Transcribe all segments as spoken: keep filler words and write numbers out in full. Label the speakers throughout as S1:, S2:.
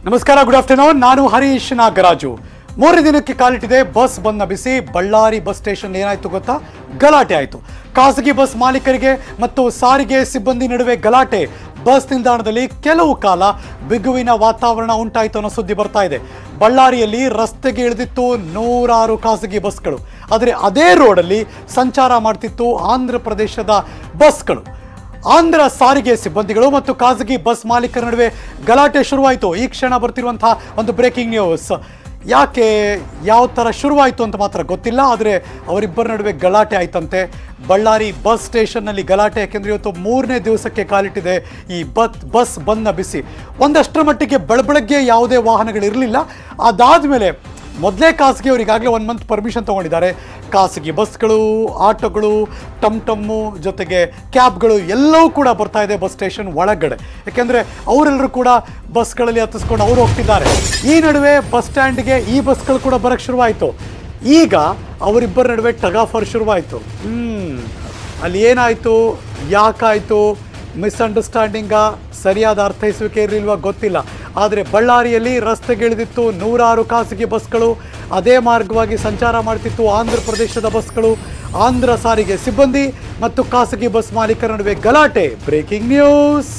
S1: ನಮಸ್ಕಾರ, good afternoon. ನಾನು ಹರೀಶ್ ನಾಗರಾಜು. ಮೂರನೇ ದಿನಕ್ಕೆ ಕಾಲಿಟ್ಟಿದೆ ಬಸ್ ಬಂದ್ನ ಬಿಸಿ. ಬಳ್ಳಾರಿ ಬಸ್ ಸ್ಟೇಷನ್ ಏನಾಯ್ತು ಗೊತ್ತಾ? ಗಲಾಟೆ ಆಯಿತು. ಖಾಸಗಿ ಬಸ್ ಮಾಲೀಕರಿಗೆ ಮತ್ತು ಸಾರಿಗೆ ಸಿಬ್ಬಂದಿ ನಡುವೆ ಗಲಾಟೆ. ಬಸ್ ನಿಲ್ದಾಣದಲ್ಲಿ ಕೆಲವು ಕಾಲ ಬಿಗುವಿನ ವಾತಾವರಣ ಉಂಟಾಯಿತು ಅನ್ನೋ ಸುದ್ದಿ ಬರ್ತಾ ಇದೆ. ಬಳ್ಳಾರಿಯಲ್ಲಿ ರಸ್ತೆಗೆ ಇಳಿದಿತ್ತು ನೂರಾರು ಖಾಸಗಿ ಬಸ್ಗಳು. ಆದರೆ ಅದೇ ರೋಡಲ್ಲಿ ಸಂಚಾರ ಮಾಡ್ತಿತ್ತು ಆಂಧ್ರ ಪ್ರದೇಶದ ಬಸ್ಗಳು. ಆಂಧ್ರ ಸಾರಿಗೆ ಸಿಬ್ಬಂದಿಗಳು ಮತ್ತು ಖಾಸಗಿ ಬಸ್ ಮಾಲೀಕರ ನಡುವೆ ಗಲಾಟೆ ಶುರುವಾಯಿತು. ಈ ಕ್ಷಣ ಬರ್ತಿರುವಂತಹ ಒಂದು ಬ್ರೇಕಿಂಗ್ ನ್ಯೂಸ್. ಯಾಕೆ, ಯಾವ ಥರ ಶುರುವಾಯಿತು ಅಂತ ಮಾತ್ರ ಗೊತ್ತಿಲ್ಲ. ಆದರೆ ಅವರಿಬ್ಬರ ನಡುವೆ ಗಲಾಟೆ ಆಯ್ತಂತೆ. ಬಳ್ಳಾರಿ ಬಸ್ ಸ್ಟೇಷನ್ನಲ್ಲಿ ಗಲಾಟೆ. ಯಾಕೆಂದರೆ ಇವತ್ತು ಮೂರನೇ ದಿವಸಕ್ಕೆ ಕಾಲಿಟ್ಟಿದೆ ಈ ಬಸ್ ಬಸ್ ಬಂದ್ನ ಬಿಸಿ. ಒಂದಷ್ಟರ ಮಟ್ಟಿಗೆ ಬೆಳಬೆಳಗ್ಗೆ ಯಾವುದೇ ವಾಹನಗಳಿರಲಿಲ್ಲ. ಅದಾದಮೇಲೆ ಮೊದಲೇ ಖಾಸಗಿ ಅವರು ಈಗಾಗಲೇ ಒನ್ ಮಂತ್ ಪರ್ಮಿಷನ್ ತೊಗೊಂಡಿದ್ದಾರೆ. ಖಾಸಗಿ ಬಸ್ಗಳು, ಆಟೋಗಳು, ಟಮ್ ಟಮ್ಮು ಜೊತೆಗೆ ಕ್ಯಾಬ್ಗಳು ಎಲ್ಲವೂ ಕೂಡ ಬರ್ತಾ ಇದೆ ಬಸ್ ಸ್ಟೇಷನ್ ಒಳಗಡೆ. ಯಾಕೆಂದರೆ ಅವರೆಲ್ಲರೂ ಕೂಡ ಬಸ್ಗಳಲ್ಲಿ ಹತ್ತಿಸ್ಕೊಂಡು ಅವರು ಹೋಗ್ತಿದ್ದಾರೆ. ಈ ನಡುವೆ ಬಸ್ ಸ್ಟ್ಯಾಂಡ್ಗೆ ಈ ಬಸ್ಗಳು ಕೂಡ ಬರೋಕ್ಕೆ ಶುರುವಾಯಿತು. ಈಗ ಅವರಿಬ್ಬರ ನಡುವೆ ಟಗಾಫರ್ ಶುರುವಾಯಿತು. ಹ್ಞೂ ಅಲ್ಲಿ ಏನಾಯಿತು, ಯಾಕಾಯಿತು, ಮಿಸ್ಅಂಡರ್ಸ್ಟ್ಯಾಂಡಿಂಗ, ಸರಿಯಾದ ಅರ್ಥೈಸುವಿಕೆ ಇರಲಿಲ್ವ ಗೊತ್ತಿಲ್ಲ. ಆದರೆ ಬಳ್ಳಾರಿಯಲ್ಲಿ ರಸ್ತೆಗಿಳಿದಿತ್ತು ನೂರಾರು ಖಾಸಗಿ ಬಸ್ಗಳು. ಅದೇ ಮಾರ್ಗವಾಗಿ ಸಂಚಾರ ಮಾಡ್ತಿತ್ತು ಆಂಧ್ರ ಪ್ರದೇಶದ ಬಸ್ಗಳು. ಆಂಧ್ರ ಸಾರಿಗೆ ಸಿಬ್ಬಂದಿ ಮತ್ತು ಖಾಸಗಿ ಬಸ್ ಮಾಲೀಕರ ನಡುವೆ ಗಲಾಟೆ. Breaking news.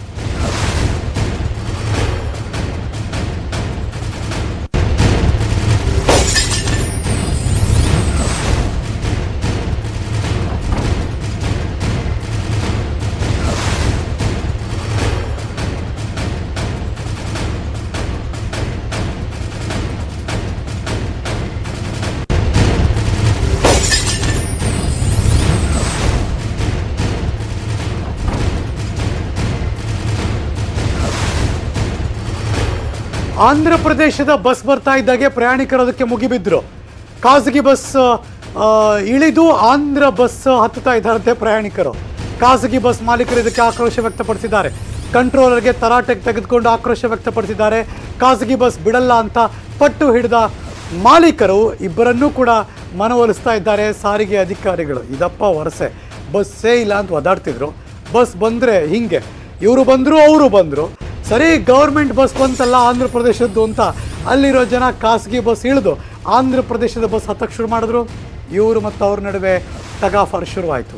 S1: ಆಂಧ್ರ ಪ್ರದೇಶದ ಬಸ್ ಬರ್ತಾ ಇದ್ದಾಗೆ ಪ್ರಯಾಣಿಕರು ಅದಕ್ಕೆ ಮುಗಿಬಿದ್ರು. ಖಾಸಗಿ ಬಸ್ ಇಳಿದು ಆಂಧ್ರ ಬಸ್ ಹತ್ತುತ್ತಾ ಇದ್ದಾರಂತೆ ಪ್ರಯಾಣಿಕರು. ಖಾಸಗಿ ಬಸ್ ಮಾಲೀಕರು ಇದಕ್ಕೆ ಆಕ್ರೋಶ ವ್ಯಕ್ತಪಡಿಸಿದ್ದಾರೆ. ಕಂಟ್ರೋಲರ್ಗೆ ತರಾಟೆಗೆ ತೆಗೆದುಕೊಂಡು ಆಕ್ರೋಶ ವ್ಯಕ್ತಪಡಿಸಿದ್ದಾರೆ. ಖಾಸಗಿ ಬಸ್ ಬಿಡಲ್ಲ ಅಂತ ಪಟ್ಟು ಹಿಡಿದ ಮಾಲೀಕರು ಇಬ್ಬರನ್ನೂ ಕೂಡ ಮನವೊಲಿಸ್ತಾ ಇದ್ದಾರೆ ಸಾರಿಗೆ ಅಧಿಕಾರಿಗಳು. ಇದಪ್ಪ ವರಸೆ, ಬಸ್ಸೇ ಇಲ್ಲ ಅಂತ ಒದಾಡ್ತಿದ್ರು. ಬಸ್ ಬಂದರೆ ಹಿಂಗೆ, ಇವರು ಬಂದರು ಅವರು ಬಂದರು. ಸರಿ, ಗೌರ್ಮೆಂಟ್ ಬಸ್ ಬಂತಲ್ಲ ಆಂಧ್ರ ಪ್ರದೇಶದ್ದು ಅಂತ ಅಲ್ಲಿರೋ ಜನ ಖಾಸಗಿ ಬಸ್ ಇಳಿದು ಆಂಧ್ರ ಪ್ರದೇಶದ ಬಸ್ ಹತ್ತಕ್ಕೆ ಶುರು ಮಾಡಿದ್ರು. ಇವರು ಮತ್ತು ಅವ್ರ ನಡುವೆ ಟಗಾಫರ್ ಶುರುವಾಯಿತು.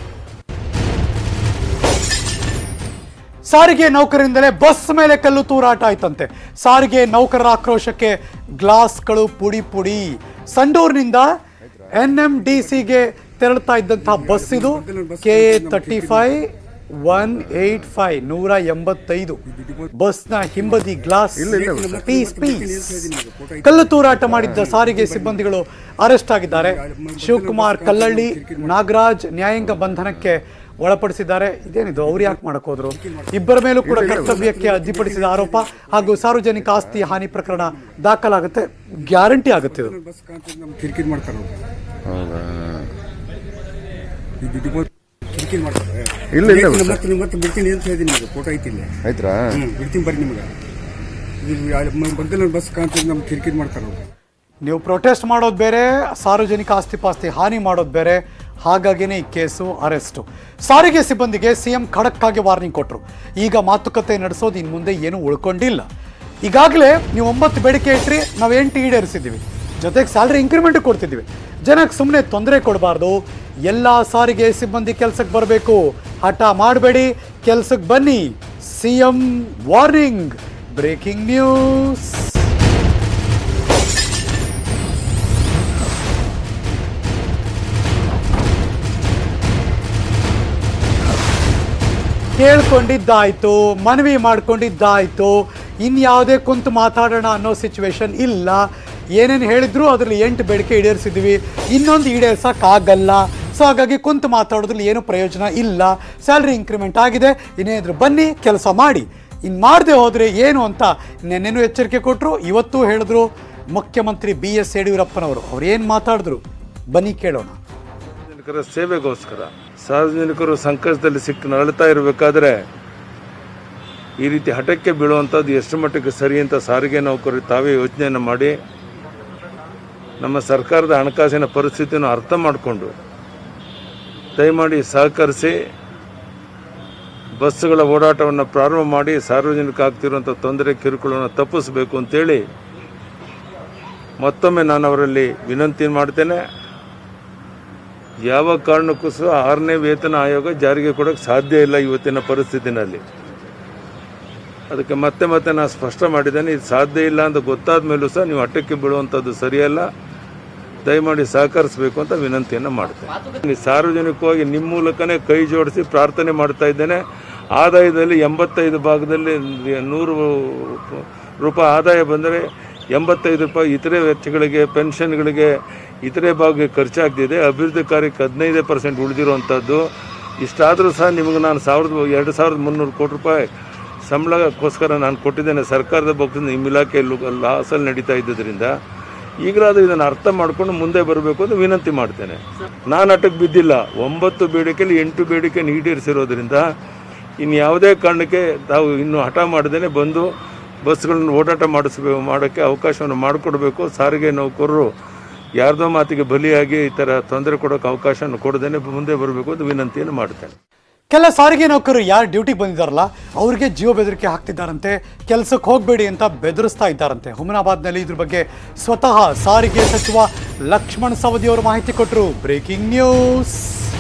S1: ಸಾರಿಗೆ ನೌಕರರಿಂದಲೇ ಬಸ್ ಮೇಲೆ ಕಲ್ಲು ತೂರಾಟ ಆಯ್ತಂತೆ. ಸಾರಿಗೆ ನೌಕರರ ಆಕ್ರೋಶಕ್ಕೆ ಗ್ಲಾಸ್ಗಳು ಪುಡಿ ಪುಡಿ. ಸಂಡೂರಿನಿಂದ ಎನ್ ಎಂ ಡಿ ಸಿಗೆ ತೆರಳುತ್ತಾ ಇದ್ದಂತಹ ಬಸ್ ಇದು. K A thirty five one eight five ನೂರ ಎಂಬತ್ತೈದು ಬಸ್ನ ಹಿಂಬದಿ ಗ್ಲಾಸ್ ಪೀಸ್ ಪೀಸ್. ಕಲ್ಲು ತೂರಾಟ ಮಾಡಿದ್ದ ಸಾರಿಗೆ ಸಿಬ್ಬಂದಿಗಳು ಅರೆಸ್ಟ್ ಆಗಿದ್ದಾರೆ. ಶಿವಕುಮಾರ್ ಕಲ್ಲಳ್ಳಿ, ನಾಗರಾಜ್ ನ್ಯಾಯಾಂಗ ಬಂಧನಕ್ಕೆ ಒಳಪಡಿಸಿದ್ದಾರೆ. ಇದೇನಿದು, ಅವ್ರು ಯಾಕೆ ಮಾಡಕ್ ಹೋದ್ರು? ಇಬ್ಬರ ಮೇಲೂ ಕೂಡ ಕರ್ತವ್ಯಕ್ಕೆ ಅಡ್ಡಿಪಡಿಸಿದ ಆರೋಪ ಹಾಗೂ ಸಾರ್ವಜನಿಕ ಆಸ್ತಿ ಹಾನಿ ಪ್ರಕರಣ ದಾಖಲಾಗುತ್ತೆ. ಗ್ಯಾರಂಟಿ ಆಗುತ್ತೆ ಇದು.
S2: ಇಲ್ಲ ಇಲ್ಲ ಮತ್ತೆ ಮತ್ತೆ ಬಿಡ್ತೀನಿ ಅಂತ ಹೇಳಿದೀನಿ. ನಿಮಗೆ ಫೋಟೋ ಐತಿ ಇಲ್ಲ ಆಯ್ತಾ? ಬಿಡ್ತೀನಿ ಬರ್ರಿ. ನಿಮಗೆ ಬಂದಿಲ್ಲ ಬಸ್ ಕಾಣ್ತಿದ್ದು ನಮ್ಗೆ ಕಿರಿಕಿರಿ ಮಾಡ್ತಾರೆ.
S1: ನೀವು ಪ್ರೊಟೆಸ್ಟ್ ಮಾಡೋದು ಬೇರೆ, ಸಾರ್ವಜನಿಕ ಆಸ್ತಿ ಪಾಸ್ತಿ ಹಾನಿ ಮಾಡೋದು ಬೇರೆ. ಹಾಗಾಗಿನೇ ಈ ಕೇಸು, ಅರೆಸ್ಟು. ಸಾರಿಗೆ ಸಿಬ್ಬಂದಿಗೆ ಸಿಎಂ ಖಡಕ್ ಆಗಿ ವಾರ್ನಿಂಗ್ ಕೊಟ್ಟರು. ಈಗ ಮಾತುಕತೆ ನಡೆಸೋದು ಇನ್ನು ಮುಂದೆ ಏನೂ ಉಳ್ಕೊಂಡಿಲ್ಲ. ಈಗಾಗಲೇ ನೀವು ಒಂಬತ್ತು ಬೇಡಿಕೆ ಇಟ್ರಿ, ನಾವು ಎಂಟು ಈಡೇರಿಸಿದ್ದೀವಿ. ಜೊತೆಗೆ ಸ್ಯಾಲ್ರಿ ಇಂಕ್ರಿಮೆಂಟ್ ಕೊಡ್ತಿದ್ದೀವಿ. ಜನಕ್ಕೆ ಸುಮ್ಮನೆ ತೊಂದರೆ ಕೊಡಬಾರ್ದು. ಎಲ್ಲ ಸಾರಿಗೆ ಸಿಬ್ಬಂದಿ ಕೆಲಸಕ್ಕೆ ಬರಬೇಕು. ಹಠ ಮಾಡಬೇಡಿ, ಕೆಲಸಕ್ಕೆ ಬನ್ನಿ. CM warning. Breaking news. ಕೇಳ್ಕೊಂಡಿದ್ದಾಯ್ತು, ಮನವಿ ಮಾಡ್ಕೊಂಡಿದ್ದಾಯ್ತು. ಇನ್ಯಾವುದೇ ಕುಂತು ಮಾತಾಡೋಣ ಅನ್ನೋ ಸಿಚುವೇಶನ್ ಇಲ್ಲ. ಏನೇನು ಹೇಳಿದ್ರು ಅದರಲ್ಲಿ ಎಂಟು ಬೇಡಿಕೆ ಈಡೇರಿಸಿದ್ವಿ, ಇನ್ನೊಂದು ಈಡೇರ್ಸೋಕ್ಕಾಗಲ್ಲ. ಸೊ ಹಾಗಾಗಿ ಕುಂತು ಮಾತಾಡೋದ್ರಲ್ಲಿ ಏನೂ ಪ್ರಯೋಜನ ಇಲ್ಲ. ಸ್ಯಾಲ್ರಿ ಇಂಕ್ರಿಮೆಂಟ್ ಆಗಿದೆ, ಇನ್ನೇನಾದರೂ ಬನ್ನಿ ಕೆಲಸ ಮಾಡಿ. ಇನ್ನು ಮಾಡದೆ ಹೋದರೆ ಏನು ಅಂತ ನೆನ್ನೆನೂ ಎಚ್ಚರಿಕೆ ಕೊಟ್ಟರು, ಇವತ್ತೂ ಹೇಳಿದ್ರು ಮುಖ್ಯಮಂತ್ರಿ ಬಿ ಎಸ್ ಯಡಿಯೂರಪ್ಪನವರು. ಅವ್ರು ಏನು ಮಾತಾಡಿದ್ರು ಬನ್ನಿ ಕೇಳೋಣ.
S3: ಸಾರ್ವಜನಿಕರ ಸೇವೆಗೋಸ್ಕರ, ಸಾರ್ವಜನಿಕರು ಸಂಕಷ್ಟದಲ್ಲಿ ಸಿಕ್ಕು ನರಳುತ್ತಾ ಇರಬೇಕಾದ್ರೆ ಈ ರೀತಿ ಹಠಕ್ಕೆ ಬೀಳುವಂಥದ್ದು ಎಷ್ಟು ಮಟ್ಟಿಗೆ ಸರಿ ಅಂತ ಸಾರಿಗೆ ನೌಕರರು ತಾವೇ ಯೋಚನೆಯನ್ನು ಮಾಡಿ ನಮ್ಮ ಸರ್ಕಾರದ ಹಣಕಾಸಿನ ಪರಿಸ್ಥಿತಿಯನ್ನು ಅರ್ಥ ಮಾಡಿಕೊಂಡು ದಯಮಾಡಿ ಸಹಕರಿಸಿ ಬಸ್ಸುಗಳ ಓಡಾಟವನ್ನು ಪ್ರಾರಂಭ ಮಾಡಿ ಸಾರ್ವಜನಿಕ ಆಗ್ತಿರುವಂಥ ತೊಂದರೆ ಕಿರುಕುಳವನ್ನು ತಪ್ಪಿಸಬೇಕು ಅಂತೇಳಿ ಮತ್ತೊಮ್ಮೆ ನಾನು ಅವರಲ್ಲಿ ವಿನಂತಿ ಮಾಡ್ತೇನೆ. ಯಾವ ಕಾರಣಕ್ಕೂ ಸಹ ಆರನೇ ವೇತನ ಆಯೋಗ ಜಾರಿಗೆ ಕೊಡೋಕ್ಕೆ ಸಾಧ್ಯ ಇಲ್ಲ ಇವತ್ತಿನ ಪರಿಸ್ಥಿತಿನಲ್ಲಿ. ಅದಕ್ಕೆ ಮತ್ತೆ ಮತ್ತೆ ನಾನು ಸ್ಪಷ್ಟ ಮಾಡಿದ್ದೇನೆ, ಇದು ಸಾಧ್ಯ ಇಲ್ಲ ಅಂತ ಗೊತ್ತಾದ ಮೇಲೂ ಸಹ ನೀವು ಹಠಕ್ಕೆ ಬೀಳುವಂಥದ್ದು ಸರಿಯಲ್ಲ. ದಯಮಾಡಿ ಸಹಕರಿಸಬೇಕು ಅಂತ ವಿನಂತಿಯನ್ನು ಮಾಡ್ತೇನೆ. ಸಾರ್ವಜನಿಕವಾಗಿ ನಿಮ್ಮ ಮೂಲಕನೇ ಕೈ ಜೋಡಿಸಿ ಪ್ರಾರ್ಥನೆ ಮಾಡ್ತಾ ಇದ್ದೇನೆ. ಆದಾಯದಲ್ಲಿ ಎಂಬತ್ತೈದು ಭಾಗದಲ್ಲಿ ನೂರು ರೂಪಾಯಿ ಆದಾಯ ಬಂದರೆ ಎಂಬತ್ತೈದು ರೂಪಾಯಿ ಇತರೆ ವೆಚ್ಚಗಳಿಗೆ, ಪೆನ್ಷನ್ಗಳಿಗೆ, ಇತರೆ ಭಾಗಕ್ಕೆ ಖರ್ಚಾಗ್ತಿದೆ. ಅಭಿವೃದ್ಧಿ ಕಾರ್ಯಕ್ಕೆ ಹದಿನೈದು ಪರ್ಸೆಂಟ್ ಉಳಿದಿರುವಂಥದ್ದು. ಇಷ್ಟಾದರೂ ಸಹ ನಿಮಗೆ ನಾನು ಸಾವಿರದ ಎರಡು ಸಾವಿರದ ಮುನ್ನೂರು ಕೋಟಿ ರೂಪಾಯಿ ಸಂಬಳಕ್ಕೋಸ್ಕರ ನಾನು ಕೊಟ್ಟಿದ್ದೇನೆ. ಸರ್ಕಾರದ ಪಕ್ಷದಿಂದ ನಿಮ್ಮ ಇಲಾಖೆಯಲ್ಲೂ ಲಾಸಲ್ಲಿ ನಡೀತಾ ಇದ್ದರಿಂದ ಈಗಲಾದರೂ ಇದನ್ನು ಅರ್ಥ ಮಾಡಿಕೊಂಡು ಮುಂದೆ ಬರಬೇಕು ಅಂತ ವಿನಂತಿ ಮಾಡ್ತೇನೆ. ನಾನು ಹಠಕ್ಕೆ ಬಿದ್ದಿಲ್ಲ. ಒಂಬತ್ತು ಬೇಡಿಕೆಯಲ್ಲಿ ಎಂಟು ಬೇಡಿಕೆ ಈಡೇರಿಸಿರೋದ್ರಿಂದ ಇನ್ನು ಯಾವುದೇ ಕಾರಣಕ್ಕೆ ತಾವು ಇನ್ನು ಹಠ ಮಾಡದೇನೆ ಬಂದು ಬಸ್ಗಳನ್ನು ಓಡಾಟ ಮಾಡಿಸ್ಬೇಕು ಮಾಡೋಕ್ಕೆ ಅವಕಾಶವನ್ನು ಮಾಡಿಕೊಡ್ಬೇಕು. ಸಾರಿಗೆ ನೌಕರರು ಯಾರ್ದೋ ಮಾತಿಗೆ ಬಲಿಯಾಗಿ ಈ ಥರ ತೊಂದರೆ ಕೊಡೋಕ್ಕೆ ಅವಕಾಶವನ್ನು ಕೊಡದೇನೆ ಮುಂದೆ ಬರಬೇಕು ಅಂತ ವಿನಂತಿಯನ್ನು ಮಾಡ್ತೇನೆ.
S1: ಕೆಲ ಸಾರಿಗೆ ನೌಕರರು ಯಾರು ಡ್ಯೂಟಿಗೆ ಬಂದಿದ್ದಾರಲ್ಲ ಅವರಿಗೆ ಜೀವ ಬೆದರಿಕೆ ಹಾಕ್ತಿದ್ದಾರಂತೆ. ಕೆಲಸಕ್ಕೆ ಹೋಗಬೇಡಿ ಅಂತ ಬೆದರಿಸ್ತಾ ಇದ್ದಾರಂತೆ. ಹುಮನಾಬಾದ್ನಲ್ಲಿ ಇದ್ರ ಬಗ್ಗೆ ಸ್ವತಃ ಸಾರಿಗೆ ಸಚಿವ ಲಕ್ಷ್ಮಣ ಸವದಿ ಅವರು ಮಾಹಿತಿ ಕೊಟ್ಟರು. Breaking news.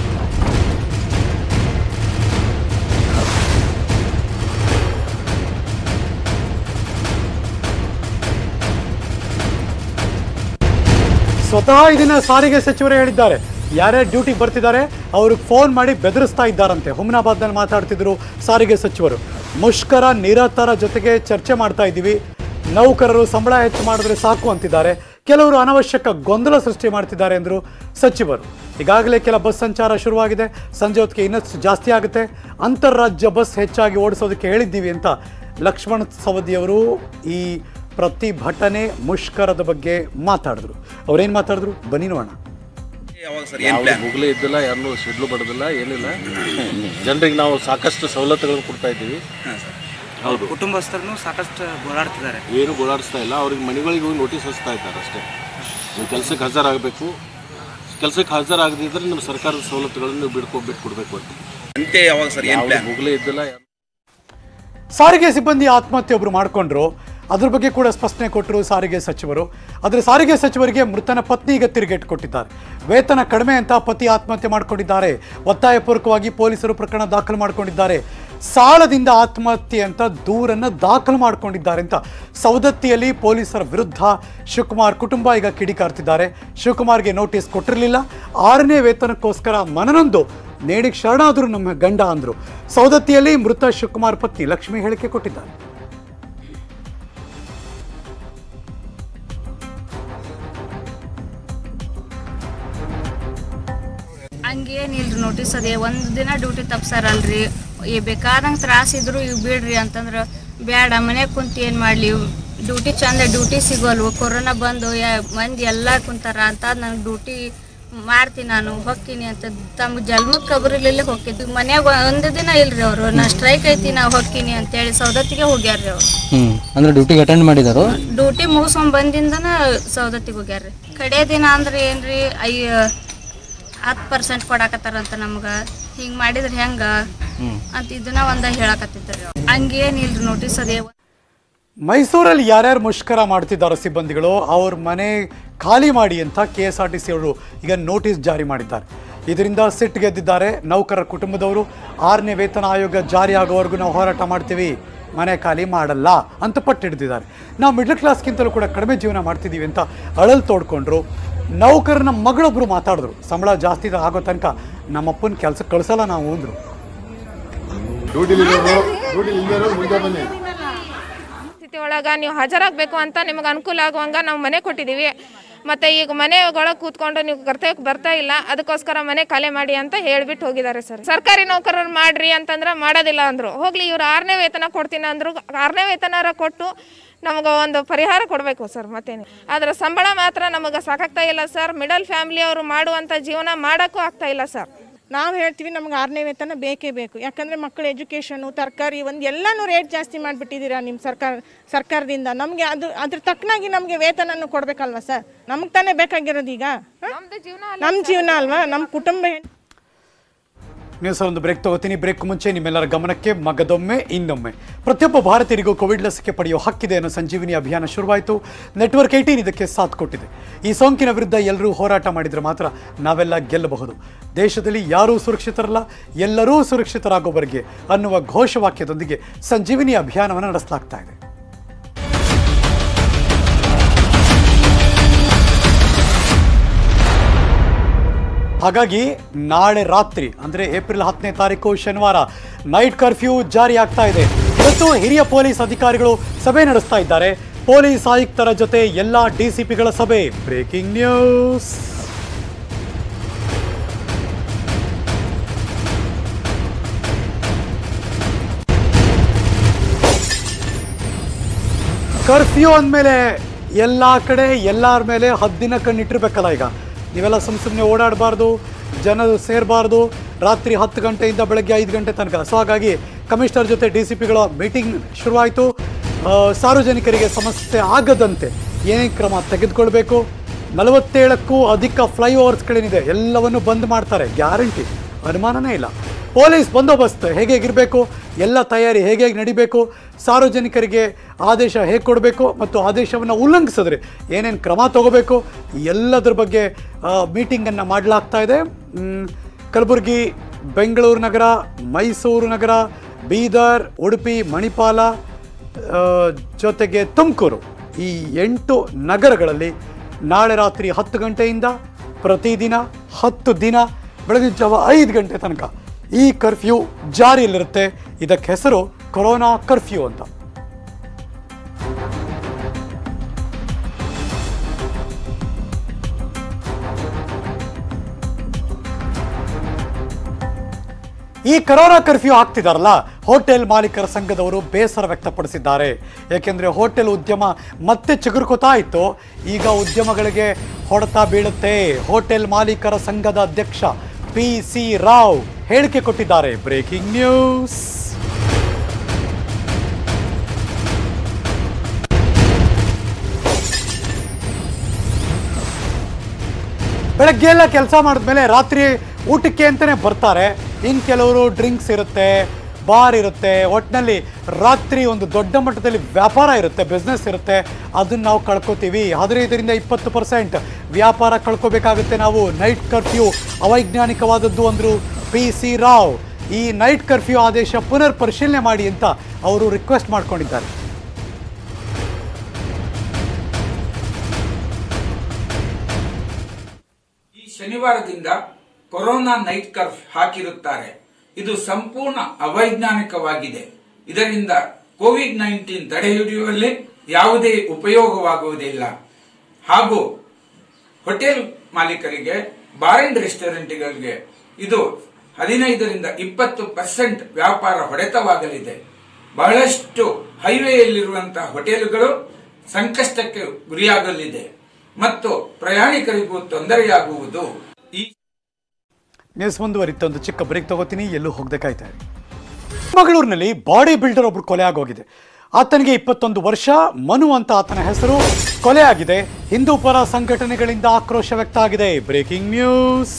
S1: ಸ್ವತಃ ಇದನ್ನ ಸಾರಿಗೆ ಸಚಿವರೇ ಹೇಳಿದ್ದಾರೆ. ಯಾರ್ಯಾರು ಡ್ಯೂಟಿಗೆ ಬರ್ತಿದ್ದಾರೆ ಅವ್ರಿಗೆ ಫೋನ್ ಮಾಡಿ ಬೆದರಿಸ್ತಾ ಇದ್ದಾರಂತೆ. ಹುಮನಾಬಾದ್ನಲ್ಲಿ ಮಾತಾಡ್ತಿದ್ರು ಸಾರಿಗೆ ಸಚಿವರು. ಮುಷ್ಕರ ನಿರತರ ಜೊತೆಗೆ ಚರ್ಚೆ ಮಾಡ್ತಾ ಇದ್ದೀವಿ. ನೌಕರರು ಸಂಬಳ ಹೆಚ್ಚು ಮಾಡಿದ್ರೆ ಸಾಕು ಅಂತಿದ್ದಾರೆ. ಕೆಲವರು ಅನವಶ್ಯಕ ಗೊಂದಲ ಸೃಷ್ಟಿ ಮಾಡ್ತಿದ್ದಾರೆ ಎಂದರು ಸಚಿವರು. ಈಗಾಗಲೇ ಕೆಲ ಬಸ್ ಸಂಚಾರ ಶುರುವಾಗಿದೆ. ಸಂಜೆ ಹೊತ್ತಿಗೆ ಇನ್ನಷ್ಟು ಜಾಸ್ತಿ ಆಗುತ್ತೆ. ಅಂತಾರಾಜ್ಯ ಬಸ್ ಹೆಚ್ಚಾಗಿ ಓಡಿಸೋದಕ್ಕೆ ಹೇಳಿದ್ದೀವಿ ಅಂತ ಲಕ್ಷ್ಮಣ ಸವದಿಯವರು ಈ ಪ್ರತಿಭಟನೆ ಮುಷ್ಕರದ ಬಗ್ಗೆ ಮಾತಾಡಿದ್ರು. ಅವ್ರೇನು ಮಾತಾಡಿದ್ರು ಬನ್ನಿ ನೋಡೋಣ.
S4: ಮುಗ್ಲೇ ಇದ್ದಿಲ್ಲ, ಯಾರನ್ನೂ ಸಿಡ್ಲು ಬಡದಿಲ್ಲ, ಏನಿಲ್ಲ. ಜನರಿಗೆ ನಾವು ಸಾಕಷ್ಟು ಸವಲತ್ತುಗಳನ್ನು ಕೊಡ್ತಾ ಇದ್ದೀವಿ.
S5: ಹೌದು, ಕುಟುಂಬಸ್ಥರನ್ನು ಸಾಕಷ್ಟು ಗೋಳಾಡ್ತಿದ್ದಾರೆ.
S4: ಏನು ಗೋಳಾಡಿಸ್ತಾ ಇಲ್ಲ. ಅವ್ರಿಗೆ ಮನೆಗಳಿಗೆ ಹೋಗಿ ನೋಟಿಸ್ ಹಚ್ತಾ ಇದ್ದಾರೆ ಅಷ್ಟೇ. ನೀವು ಕೆಲಸಕ್ಕೆ ಹಾಜರಾಗಬೇಕು. ಕೆಲಸಕ್ಕೆ ಹಾಜರಾಗದಿದ್ದರೆ ನಿಮ್ಮ ಸರ್ಕಾರದ ಸವಲತ್ತುಗಳನ್ನು ನೀವು ಬಿಡ್ಕೊ ಬಿಟ್ಟು ಕೊಡಬೇಕು ಅಂತ.
S5: ಅಂತೆ ಯಾವಾಗ ಸರ್
S4: ಮುಗ್ಲೇ ಇದ್ದಿಲ್ಲ.
S1: ಸಾರಿಗೆ ಸಿಬ್ಬಂದಿ ಆತ್ಮಹತ್ಯೆ ಒಬ್ರು ಮಾಡಿಕೊಂಡ್ರು. ಅದ್ರ ಬಗ್ಗೆ ಕೂಡ ಸ್ಪಷ್ಟನೆ ಕೊಟ್ಟರು ಸಾರಿಗೆ ಸಚಿವರು. ಆದರೆ ಸಾರಿಗೆ ಸಚಿವರಿಗೆ ಮೃತನ ಪತ್ನಿ ಈಗ ತಿರುಗೇಟು ಕೊಟ್ಟಿದ್ದಾರೆ. ವೇತನ ಕಡಿಮೆ ಅಂತ ಪತಿ ಆತ್ಮಹತ್ಯೆ ಮಾಡಿಕೊಂಡಿದ್ದಾರೆ. ಒತ್ತಾಯಪೂರ್ವಕವಾಗಿ ಪೊಲೀಸರು ಪ್ರಕರಣ ದಾಖಲು ಮಾಡಿಕೊಂಡಿದ್ದಾರೆ. ಸಾಲದಿಂದ ಆತ್ಮಹತ್ಯೆ ಅಂತ ದೂರನ್ನು ದಾಖಲು ಮಾಡಿಕೊಂಡಿದ್ದಾರೆ ಅಂತ ಸವದತ್ತಿಯಲ್ಲಿ ಪೊಲೀಸರ ವಿರುದ್ಧ ಶಿವಕುಮಾರ್ ಕುಟುಂಬ ಈಗ ಕಿಡಿಕಾರ್ತಿದ್ದಾರೆ. ಶಿವಕುಮಾರ್ಗೆ ನೋಟಿಸ್ ಕೊಟ್ಟಿರಲಿಲ್ಲ. ಆರನೇ ವೇತನಕ್ಕೋಸ್ಕರ ಮನನೊಂದು ನೇಣಿಗೆ ಶರಣಾದರು ನಮ್ಮ ಗಂಡ ಅಂದರು. ಸವದತ್ತಿಯಲ್ಲಿ ಮೃತ ಶಿವಕುಮಾರ್ ಪತ್ನಿ ಲಕ್ಷ್ಮಿ ಹೇಳಿಕೆ ಕೊಟ್ಟಿದ್ದಾರೆ.
S6: ಹಂಗೇನಿಲ್ರಿ, ನೋಟಿಸ್ ಅದೇ ಒಂದು ದಿನ ಡ್ಯೂಟಿ ತಪ್ಸಾರಲ್ರಿ. ಈ ಬೇಕಾದಂಗೆ ತ್ರಾಸಿದ್ರು ಇವು ಬಿಡ್ರಿ ಅಂತಂದ್ರೆ ಬೇಡ, ಮನೆಗೆ ಕುಂತು ಏನು ಮಾಡಲಿ, ಡ್ಯೂಟಿ ಚಂದ ಡ್ಯೂಟಿ ಸಿಗೋಲ್ವು. ಕೊರೋನಾ ಬಂದು ಯಾ ಮಂದಿ ಎಲ್ಲ ಕುಂತಾರ ಅಂತ ನನಗೆ ಡ್ಯೂಟಿ ಮಾಡ್ತೀನಿ ನಾನು ಹೊಕ್ಕೀನಿ ಅಂತ ತಮ್ಗೆ ಜಲ್ಮಕ್ಕೆ ಕಬರಿಲಿಲ್ಲ ಹೋಗಿದ್ವಿ. ಮನ್ಯಾಗ ಒಂದು ದಿನ ಇಲ್ರಿ ಅವರು. ನಾ ಸ್ಟ್ರೈಕ್ ಐತಿ ನಾವು ಹೊಕ್ಕೀನಿ ಅಂತೇಳಿ ಸವದತ್ತಿಗೆ ಹೋಗ್ಯಾರ್ರಿ ಅವ್ರು.
S7: ಅಂದ್ರೆ ಡ್ಯೂಟಿಗೆ ಅಟೆಂಡ್ ಮಾಡಿದಾರು.
S6: ಡ್ಯೂಟಿ ಮುಗಿಸ್ಕೊಂಡ್ ಬಂದಿಂದನ ಸವದತ್ತಿಗೆ ಹೋಗ್ಯಾರ್ರಿ. ಕಡೆ ದಿನ ಅಂದ್ರೆ ಏನ್ರಿ ಅಯ್ಯ ಹತ್ತು ಪರ್ಸೆಂಟ್ ಕೊಡಾಕತ್ತಾರಂತ ನಮ್ಗೆ. ಹಿಂಗೆ ಮಾಡಿದ್ರೆ ಹೆಂಗ ಅಂತ ಇದನ್ನ ಒಂದ ಹೇಳಕತ್ತಿದ್ರಿ. ಹಂಗೇನಿಲ್ರಿ, ನೋಟಿಸ್ ಅದೇ.
S1: ಮೈಸೂರಲ್ಲಿ ಯಾರ್ಯಾರು ಮುಷ್ಕರ ಮಾಡ್ತಿದ್ದಾರೋ ಸಿಬ್ಬಂದಿಗಳು ಅವ್ರ ಮನೆ ಖಾಲಿ ಮಾಡಿ ಅಂತ K S R T C ಅವರು ಈಗ ನೋಟಿಸ್ ಜಾರಿ ಮಾಡಿದ್ದಾರೆ. ಇದರಿಂದ ಸಿಟ್ಟಿಗೆದ್ದಿದ್ದಾರೆ ನೌಕರರ ಕುಟುಂಬದವರು. ಆರನೇ ವೇತನ ಆಯೋಗ ಜಾರಿ ಆಗೋವರೆಗೂ ನಾವು ಹೋರಾಟ ಮಾಡ್ತೀವಿ, ಮನೆ ಖಾಲಿ ಮಾಡಲ್ಲ ಅಂತ ಪಟ್ಟಿಡ್ದಿದ್ದಾರೆ. ನಾವು ಮಿಡ್ಲ್ ಕ್ಲಾಸ್ಗಿಂತಲೂ ಕೂಡ ಕಡಿಮೆ ಜೀವನ ಮಾಡ್ತಿದ್ದೀವಿ ಅಂತ ಅಳಲು ತೋಡ್ಕೊಂಡ್ರು. ನೌಕರನ ಮಗಳೊಬ್ಬರು ಮಾತಾಡಿದ್ರು, ಸಂಬಳ ಜಾಸ್ತಿ ಆಗೋ ತನಕ ನಮ್ಮಪ್ಪನ ಕೆಲಸಕ್ಕೆ ಕಳಿಸಲ್ಲ ನಾವು ಅಂದರು.
S8: ಸ್ಥಿತಿ ಒಳಗೆ ನೀವು ಹಾಜರಾಗಬೇಕು ಅಂತ ನಿಮಗೆ ಅನುಕೂಲ ಆಗುವಂಗ ನಾವು ಮನೆ ಕೊಟ್ಟಿದ್ದೀವಿ. ಮತ್ತು ಈಗ ಮನೆ ಒಳಗೆ ಕೂತ್ಕೊಂಡು ನೀವು ಕರ್ತವ್ಯಕ್ಕೆ ಬರ್ತಾ ಇಲ್ಲ, ಅದಕ್ಕೋಸ್ಕರ ಮನೆ ಖಾಲಿ ಮಾಡಿ ಅಂತ ಹೇಳಿಬಿಟ್ಟು ಹೋಗಿದ್ದಾರೆ ಸರ್. ಸರ್ಕಾರಿ ನೌಕರರು ಮಾಡ್ರಿ ಅಂತಂದ್ರೆ ಮಾಡೋದಿಲ್ಲ ಅಂದರು. ಹೋಗ್ಲಿ, ಇವ್ರು ಆರನೇ ವೇತನ ಕೊಡ್ತೀನಿ ಅಂದರು. ಆರನೇ ವೇತನಾರ ಕೊಟ್ಟು ನಮಗೆ ಒಂದು ಪರಿಹಾರ ಕೊಡಬೇಕು ಸರ್. ಮತ್ತೇನು ಆದರೆ ಸಂಬಳ ಮಾತ್ರ ನಮಗೆ ಸಾಕಾಗ್ತಾ ಇಲ್ಲ ಸರ್. ಮಿಡಲ್ ಫ್ಯಾಮಿಲಿಯವರು ಮಾಡುವಂಥ ಜೀವನ ಮಾಡೋಕ್ಕೂ ಆಗ್ತಾ ಇಲ್ಲ ಸರ್.
S9: ನಾವು ಹೇಳ್ತೀವಿ ನಮ್ಗೆ ಆರನೇ ವೇತನ ಬೇಕೇ ಬೇಕು. ಯಾಕಂದರೆ ಮಕ್ಕಳ ಎಜುಕೇಷನು, ತರಕಾರಿ ಒಂದು ಎಲ್ಲನೂ ರೇಟ್ ಜಾಸ್ತಿ ಮಾಡಿಬಿಟ್ಟಿದ್ದೀರಾ ನಿಮ್ಮ ಸರ್ಕಾರ ಸರ್ಕಾರದಿಂದ. ನಮಗೆ ಅದು ಅದ್ರ ತಕ್ಕನಾಗಿ ನಮಗೆ ವೇತನನ್ನು ಕೊಡಬೇಕಲ್ವ ಸರ್? ನಮ್ಗೆ ತಾನೇ ಬೇಕಾಗಿರೋದು ಈಗ. ನಮ್ಮ ಜೀವನ ಅಲ್ವಾ, ನಮ್ಮ ಕುಟುಂಬ.
S1: ನ್ಯೂಸ್ ಒಂದು ಬ್ರೇಕ್ ತಗೋತೀನಿ. ಬ್ರೇಕ್ ಮುಂಚೆ ನಿಮ್ಮೆಲ್ಲರ ಗಮನಕ್ಕೆ ಮಗದೊಮ್ಮೆ ಇನ್ನೊಮ್ಮೆ ಪ್ರತಿಯೊಬ್ಬ ಭಾರತೀಯರಿಗೂ ಕೋವಿಡ್ ಲಸಿಕೆ ಪಡೆಯುವ ಹಕ್ಕಿದೆ ಅನ್ನೋ ಸಂಜೀವಿನಿ ಅಭಿಯಾನ ಶುರುವಾಯಿತು. ನೆಟ್ವರ್ಕ್ ಏಟೀನ್ ಇದಕ್ಕೆ ಸಾಥ್ ಕೊಟ್ಟಿದೆ. ಈ ಸೋಂಕಿನ ವಿರುದ್ಧ ಎಲ್ಲರೂ ಹೋರಾಟ ಮಾಡಿದರೆ ಮಾತ್ರ ನಾವೆಲ್ಲ ಗೆಲ್ಲಬಹುದು. ದೇಶದಲ್ಲಿ ಯಾರೂ ಸುರಕ್ಷಿತರಲ್ಲ, ಎಲ್ಲರೂ ಸುರಕ್ಷಿತರಾಗೋವರೆಗೆ ಅನ್ನುವ ಘೋಷವಾಕ್ಯದೊಂದಿಗೆ ಸಂಜೀವಿನಿ ಅಭಿಯಾನವನ್ನು ನಡೆಸಲಾಗ್ತಾ ಇದೆ. ಹಾಗಾಗಿ ನಾಳೆ ರಾತ್ರಿ ಅಂದರೆ ಏಪ್ರಿಲ್ ಹತ್ತನೇ ತಾರೀಕು ಶನಿವಾರ ನೈಟ್ ಕರ್ಫ್ಯೂ ಜಾರಿ ಆಗ್ತಾ ಇದೆ. ಇವತ್ತು ಹಿರಿಯ ಪೊಲೀಸ್ ಅಧಿಕಾರಿಗಳು ಸಭೆ ನಡೆಸ್ತಾ ಇದ್ದಾರೆ. ಪೊಲೀಸ್ ಆಯುಕ್ತರ ಜೊತೆ ಎಲ್ಲ ಡಿಸಿಪಿಗಳ ಸಭೆ. Breaking news. ಕರ್ಫ್ಯೂ ಅಂದಮೇಲೆ ಎಲ್ಲ ಕಡೆ ಎಲ್ಲರ ಮೇಲೆ ಹದ್ದಿನ ಕಣ್ಣಿಟ್ಟಿರ್ಬೇಕಲ್ಲ. ಈಗ ನೀವೆಲ್ಲ ಸುಮ್ಮ ಸುಮ್ಮನೆ ಓಡಾಡಬಾರ್ದು, ಜನ ಸೇರಬಾರ್ದು ರಾತ್ರಿ ಹತ್ತು ಗಂಟೆಯಿಂದ ಬೆಳಗ್ಗೆ ಐದು ಗಂಟೆ ತನಕ. ಸೊ ಹಾಗಾಗಿ ಕಮಿಷನರ್ ಜೊತೆ ಡಿ ಸಿ ಪಿಗಳ ಮೀಟಿಂಗ್ ಶುರುವಾಯಿತು. ಸಾರ್ವಜನಿಕರಿಗೆ ಸಮಸ್ಯೆ ಆಗದಂತೆ ಏನೇನು ಕ್ರಮ ತೆಗೆದುಕೊಳ್ಬೇಕು. ನಲವತ್ತೇಳಕ್ಕೂ ಅಧಿಕ ಫ್ಲೈಓವರ್ಸ್ಗಳೇನಿದೆ ಎಲ್ಲವನ್ನು ಬಂದ್ ಮಾಡ್ತಾರೆ, ಗ್ಯಾರಂಟಿ, ಅನುಮಾನನೇ ಇಲ್ಲ. ಪೊಲೀಸ್ ಬಂದೋಬಸ್ತ್ ಹೇಗೆ ಹೇಗಿರಬೇಕು, ಎಲ್ಲ ತಯಾರಿ ಹೇಗೆ ಹೇಗೆ ನಡಿಬೇಕು, ಸಾರ್ವಜನಿಕರಿಗೆ ಆದೇಶ ಹೇಗೆ ಕೊಡಬೇಕು ಮತ್ತು ಆದೇಶವನ್ನು ಉಲ್ಲಂಘಿಸಿದ್ರೆ ಏನೇನು ಕ್ರಮ ತಗೋಬೇಕು, ಎಲ್ಲದರ ಬಗ್ಗೆ ಮೀಟಿಂಗನ್ನು ಮಾಡಲಾಗ್ತಾ ಇದೆ. ಕಲಬುರಗಿ, ಬೆಂಗಳೂರು ನಗರ, ಮೈಸೂರು ನಗರ, ಬೀದರ್, ಉಡುಪಿ, ಮಣಿಪಾಲ ಜೊತೆಗೆ ತುಮಕೂರು, ಈ ಎಂಟು ನಗರಗಳಲ್ಲಿ ನಾಳೆ ರಾತ್ರಿ ಹತ್ತು ಗಂಟೆಯಿಂದ ಪ್ರತಿದಿನ ಹತ್ತು ದಿನ ಬೆಳಗಿನ ಜಾವ ಐದು ಗಂಟೆ ತನಕ ಈ ಕರ್ಫ್ಯೂ ಜಾರಿಯಲ್ಲಿರುತ್ತೆ. ಇದಕ್ಕೆ ಹೆಸರು ಕೊರೋನಾ ಕರ್ಫ್ಯೂ ಅಂತ. ಈ ಕೊರೋನಾ ಕರ್ಫ್ಯೂ ಆಗ್ತಿದಾರಲ್ಲ, ಹೋಟೆಲ್ ಮಾಲೀಕರ ಸಂಘದವರು ಬೇಸರ ವ್ಯಕ್ತಪಡಿಸಿದ್ದಾರೆ. ಏಕೆಂದರೆ ಹೋಟೆಲ್ ಉದ್ಯಮ ಮತ್ತೆ ಚಿಗುರುಕೋತಾ ಇತ್ತು, ಈಗ ಉದ್ಯಮಗಳಿಗೆ ಹೊಡೆತ ಬೀಳುತ್ತೆ. ಹೋಟೆಲ್ ಮಾಲೀಕರ ಸಂಘದ ಅಧ್ಯಕ್ಷ ಪಿ ಸಿ ರಾವ್ ಹೇಳಿಕೆ ಕೊಟ್ಟಿದ್ದಾರೆ. Breaking news. ಬೆಳಗ್ಗೆ ಎಲ್ಲ ಕೆಲಸ ಮಾಡಿದ್ಮೇಲೆ ರಾತ್ರಿ ಊಟಕ್ಕೆ ಅಂತಲೇ ಬರ್ತಾರೆ. ಇನ್ನು ಕೆಲವರು ಡ್ರಿಂಕ್ಸ್ ಇರುತ್ತೆ, ಬಾರ್ ಇರುತ್ತೆ, ಒಟ್ಟಿನಲ್ಲಿ ರಾತ್ರಿ ಒಂದು ದೊಡ್ಡ ಮಟ್ಟದಲ್ಲಿ ವ್ಯಾಪಾರ ಇರುತ್ತೆ, ಬಿಸ್ನೆಸ್ ಇರುತ್ತೆ. ಅದನ್ನು ನಾವು ಕಳ್ಕೊತೀವಿ. ಹದಿನೈದರಿಂದ ಇಪ್ಪತ್ತು ಪರ್ಸೆಂಟ್ ವ್ಯಾಪಾರ ಕಳ್ಕೊಬೇಕಾಗುತ್ತೆ ನಾವು. ನೈಟ್ ಕರ್ಫ್ಯೂ ಅವೈಜ್ಞಾನಿಕವಾದದ್ದು ಅಂದರು ಪಿ ಸಿ ರಾವ್. ಈ ನೈಟ್ ಕರ್ಫ್ಯೂ ಆದೇಶ ಪುನರ್ ಪರಿಶೀಲನೆ ಮಾಡಿ ಅಂತ ಅವರು ರಿಕ್ವೆಸ್ಟ್ ಮಾಡ್ಕೊಂಡಿದ್ದಾರೆ.
S10: ಈ ಶನಿವಾರದಿಂದ ಕೊರೋನಾ ನೈಟ್ ಕರ್ಫ್ಯೂ ಹಾಕಿರುತ್ತಾರೆ. ಇದು ಸಂಪೂರ್ಣ ಅವೈಜ್ಞಾನಿಕವಾಗಿದೆ. ಇದರಿಂದ ಕೋವಿಡ್ ನೈನ್ಟೀನ್ ತಡೆ ಹಿಡಿಯುವಲ್ಲಿ ಯಾವುದೇ ಉಪಯೋಗವಾಗುವುದಿಲ್ಲ. ಹಾಗೂ ಹೋಟೆಲ್ ಮಾಲೀಕರಿಗೆ, ಬಾರ್ ಅಂಡ್ ರೆಸ್ಟೋರೆಂಟ್ಗಳಿಗೆ ಇದು ಹದಿನೈದರಿಂದ ಇಪ್ಪತ್ತು ಪರ್ಸೆಂಟ್ ವ್ಯಾಪಾರ ಹೊಡೆತವಾಗಲಿದೆ. ಬಹಳಷ್ಟು ಹೈವೇಯಲ್ಲಿರುವಂತಹ ಹೋಟೆಲ್ಗಳು ಸಂಕಷ್ಟಕ್ಕೆ ಗುರಿಯಾಗಲಿದೆ ಮತ್ತು ಪ್ರಯಾಣಿಕರಿಗೂ ತೊಂದರೆಯಾಗುವುದು. ಈ
S1: ನ್ಯೂಸ್ ಮುಂದುವರಿತ ಒಂದು ಚಿಕ್ಕ ಬ್ರೇಕ್ ತಗೋತೀನಿ, ಎಲ್ಲೂ ಹೋಗದೆ ಕಾಯ್ತಾ ಇರಿ. ಮಂಗಳೂರಿನಲ್ಲಿ ಬಾಡಿ ಬಿಲ್ಡರ್ ಒಬ್ರು ಕೊಲೆ ಆಗೋಗಿದೆ. ಆತನಿಗೆ ಇಪ್ಪತ್ತೊಂದು ವರ್ಷ, ಮನು ಅಂತ ಆತನ ಹೆಸರು. ಕೊಲೆ ಆಗಿದೆ. ಹಿಂದೂ ಪರ ಸಂಘಟನೆಗಳಿಂದ ಆಕ್ರೋಶ ವ್ಯಕ್ತ ಆಗಿದೆ. Breaking news.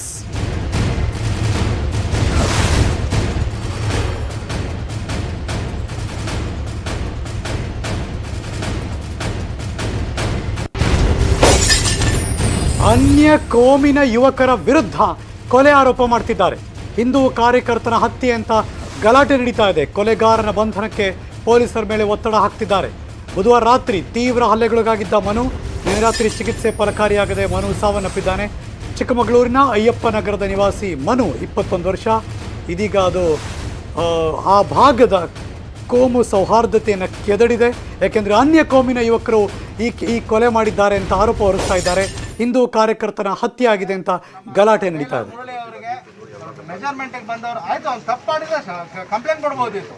S1: ಅನ್ಯ ಕೋಮಿನ ಯುವಕರ ವಿರುದ್ಧ ಕೊಲೆ ಆರೋಪ ಮಾಡ್ತಿದ್ದಾರೆ. ಹಿಂದೂ ಕಾರ್ಯಕರ್ತನ ಹತ್ಯೆ ಅಂತ ಗಲಾಟೆ ನಡೀತಾ ಇದೆ. ಕೊಲೆಗಾರನ ಬಂಧನಕ್ಕೆ ಪೊಲೀಸರ ಮೇಲೆ ಒತ್ತಡ ಹಾಕ್ತಿದ್ದಾರೆ. ಬುಧವಾರ ರಾತ್ರಿ ತೀವ್ರ ಹಲ್ಲೆಗೊಳಗಾಗಿದ್ದ ಮನು ನಿನ್ನೆ ರಾತ್ರಿ ಚಿಕಿತ್ಸೆ ಫಲಕಾರಿಯಾಗದೆ ಮನು ಸಾವನ್ನಪ್ಪಿದ್ದಾನೆ. ಚಿಕ್ಕಮಗಳೂರಿನ ಅಯ್ಯಪ್ಪ ನಗರದ ನಿವಾಸಿ ಮನು, ಇಪ್ಪತ್ತೊಂದು ವರ್ಷ. ಇದೀಗ ಅದು ಆ ಭಾಗದ ಕೋಮು ಸೌಹಾರ್ದತೆಯನ್ನು ಕೆದಡಿದೆ. ಯಾಕೆಂದರೆ ಅನ್ಯ ಕೋಮಿನ ಯುವಕರು ಈ ಈ ಕೊಲೆ ಮಾಡಿದ್ದಾರೆ ಅಂತ ಆರೋಪ ಹೊರಿಸ್ತಾ ಇದ್ದಾರೆ. ಹಿಂದೂ ಕಾರ್ಯಕರ್ತನ ಹತ್ಯೆ ಆಗಿದೆ ಅಂತ ಗಲಾಟೆ ನಡೀತಾ ಇದೆ.
S11: ಮೆಜರ್ಮೆಂಟ್ಗೆ ಬಂದವರು ಆಯ್ತು, ಅವ್ನು ತಪ್ಪು ಮಾಡಿದ್ರೆ ಕಂಪ್ಲೇಂಟ್ ಕೊಡ್ಬೋದಿತ್ತು.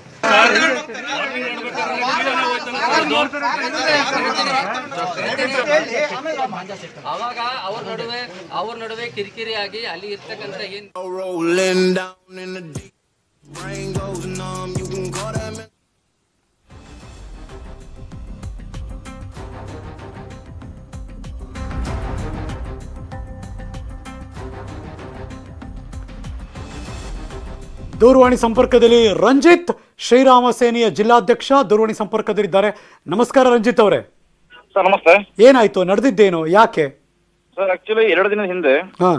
S12: ಅವಾಗ ಅವ್ರ ನಡುವೆ ಅವ್ರ ನಡುವೆ ಕಿರಿಕಿರಿ ಆಗಿ ಅಲ್ಲಿ ಇರ್ತಕ್ಕಂಥ ಏನ್
S1: ದೂರವಾಣಿ ಸಂಪರ್ಕದಲ್ಲಿ ರಂಜಿತ್, ಶ್ರೀರಾಮ ಸೇನೆಯ ಜಿಲ್ಲಾಧ್ಯಕ್ಷ ದೂರವಾಣಿ ಸಂಪರ್ಕದಲ್ಲಿದ್ದಾರೆ. ನಮಸ್ಕಾರ ರಂಜಿತ್ ಅವರೇ.
S13: ಸರ್ ನಮಸ್ತೆ.
S1: ಏನಾಯ್ತು, ನಡೆದಿದ್ದೇನು, ಯಾಕೆ?
S13: ಸರ್ ಆಕ್ಚುಲಿ ಎರಡು ದಿನದ ಹಿಂದೆ